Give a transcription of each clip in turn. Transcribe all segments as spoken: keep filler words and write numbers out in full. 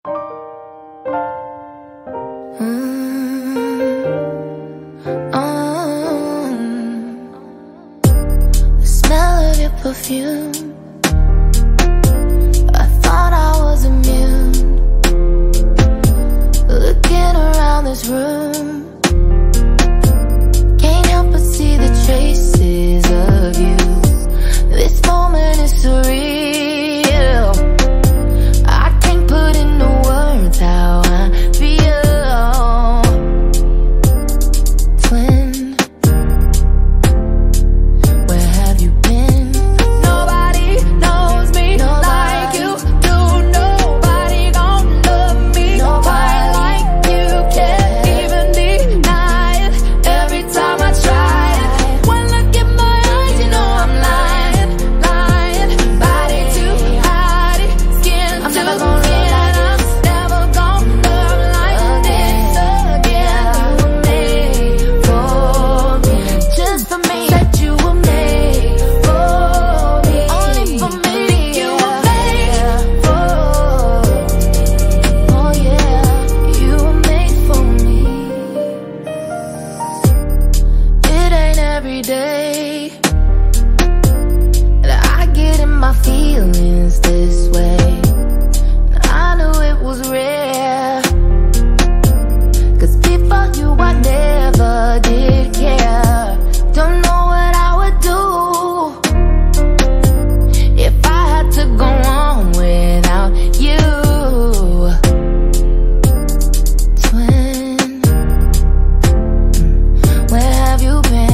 Perfume. I thought I was immune. Looking around this room, can't help but see the traces of you. This moment is surreal. I can't put into words how I feel. Twin, where have you been? Every day that I get in my feelings this way, I knew it was rare, 'cause before you I never did care. Don't know what I would do if I had to go on without you. Twin, where have you been?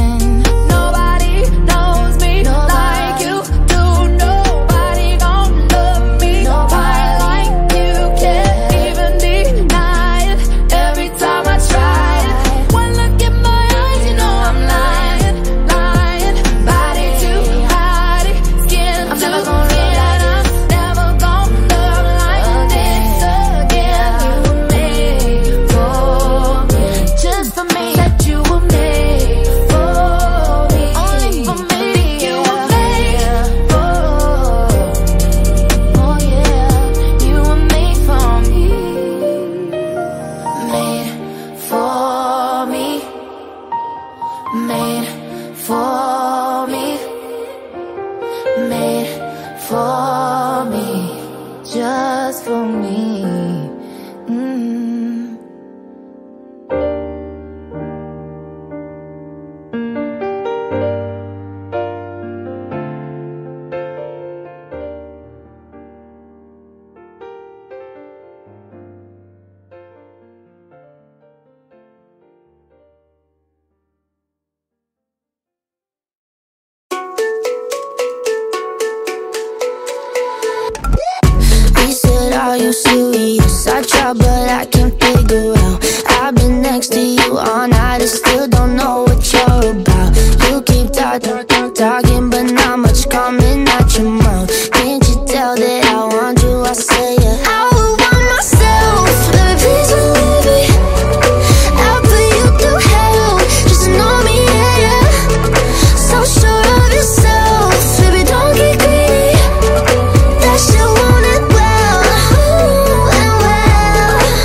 Made for me, made for me, just for me. Mm. Are you serious? I try but I can't figure out. I've been next to you all night and still don't know what you're about. You keep talking, talking but not much coming out your mouth. Can't you tell that I want you? I say yeah. I would want myself, baby, please believe me. I'll put you through hell, just know me, yeah, yeah. So sure of yourself, baby, don't get greedy. That shit want it well.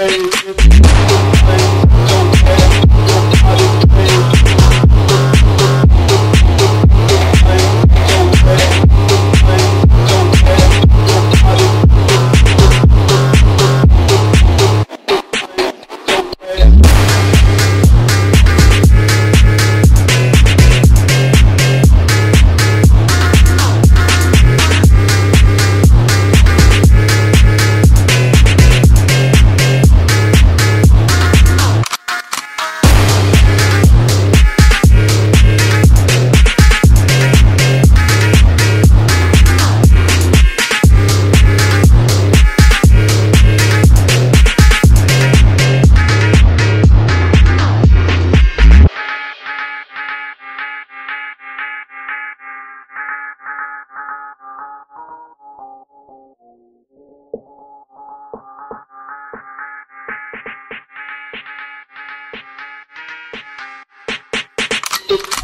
It's